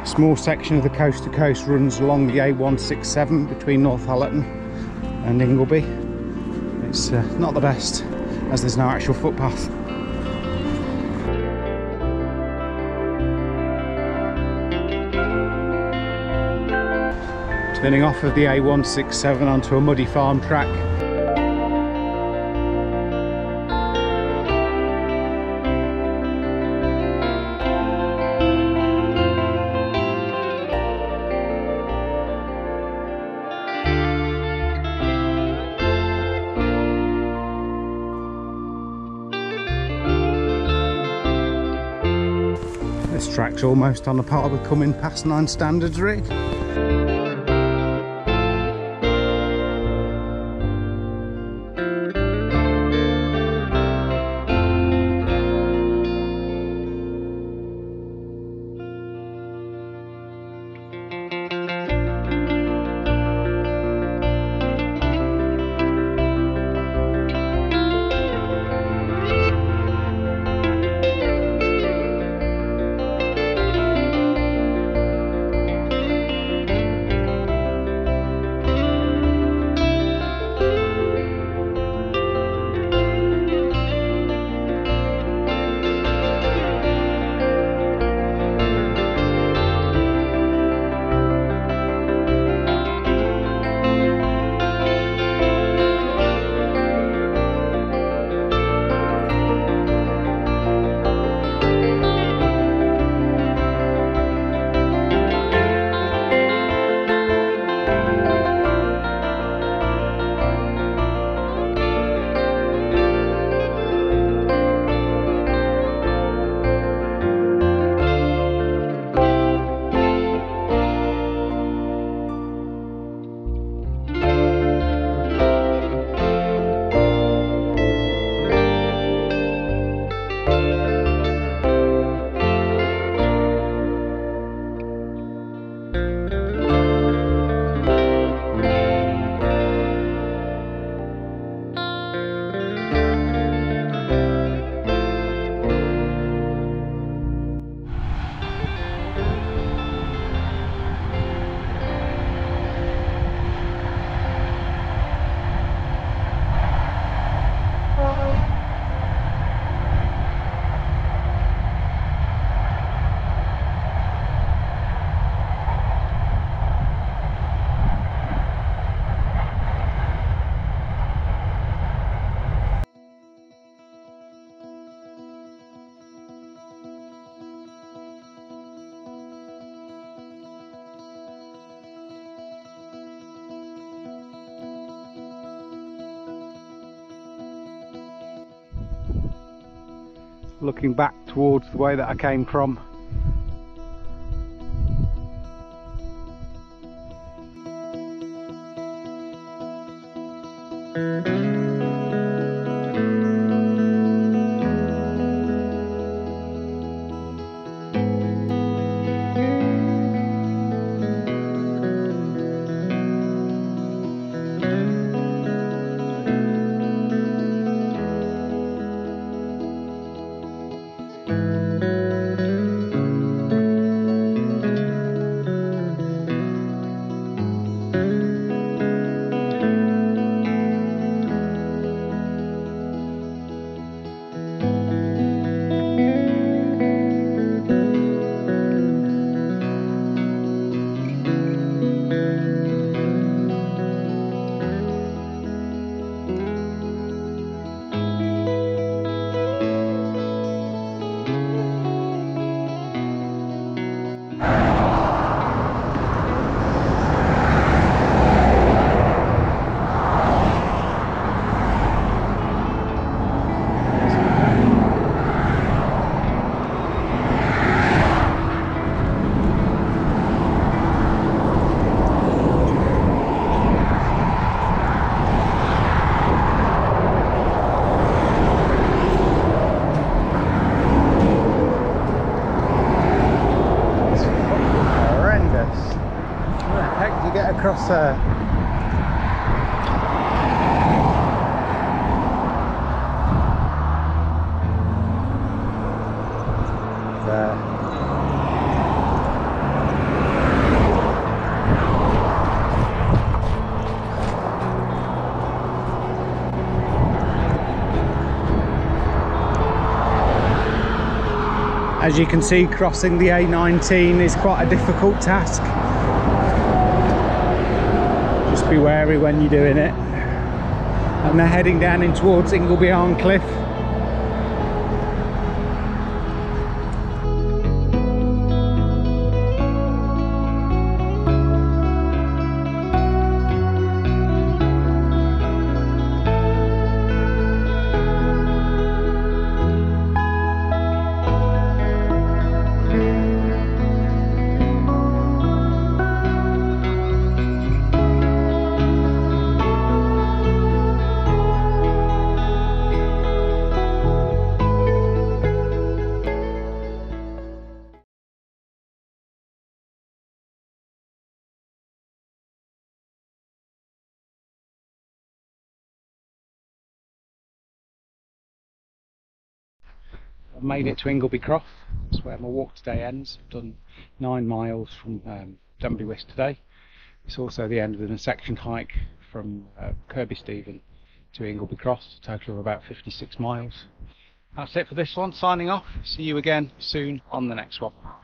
Small section of the coast to coast runs along the A167 between Northallerton and Ingleby. It's not the best, as there's no actual footpath. Turning off of the A167 onto a muddy farm track. This track's almost on a par with coming past 9 standards rig. Looking back towards the way that I came from. Across there. As you can see, crossing the A19 is quite a difficult task. Just be wary when you're doing it. And they're heading down in towards Ingleby Cliff. I've made it to Ingleby Croft. That's where my walk today ends. I've done 9 miles from Danby Wiske today. It's also the end of the section hike from Kirby Stephen to Ingleby Croft, a total of about 56 miles. That's it for this one, signing off. See you again soon on the next one.